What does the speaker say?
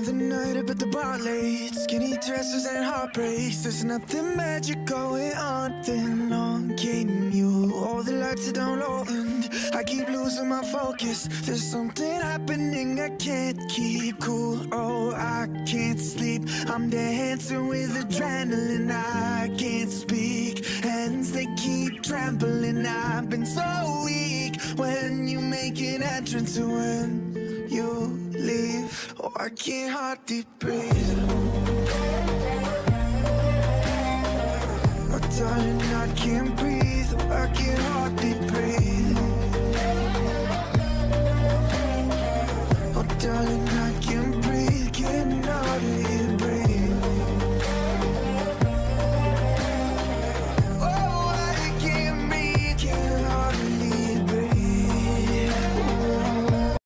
Another night up at the bar late, skinny dresses and heartbreaks. There's nothing magic going on. Then on came you, all the lights are down low and I keep losing my focus. There's something happening, I can't keep cool. Oh, I can't sleep, I'm dancing with adrenaline. I can't speak, hands they keep trembling. I've been so weak when you make an entrance and when you leave. Oh, I can't hardly breathe. Oh, darling, I can't breathe. Oh, I can't hardly breathe.